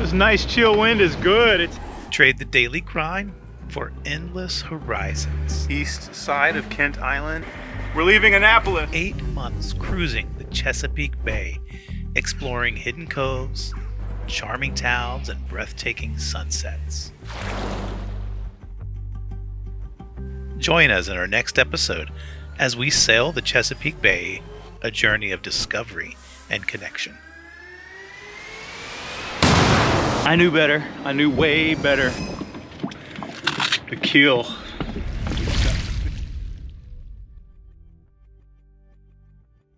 This nice chill wind is good. Trade the daily grind for endless horizons. East side of Kent Island. We're leaving Annapolis. 8 months cruising the Chesapeake Bay, exploring hidden coves, charming towns, and breathtaking sunsets. Join us in our next episode as we sail the Chesapeake Bay, a journey of discovery and connection. I knew better. I knew way better. The keel.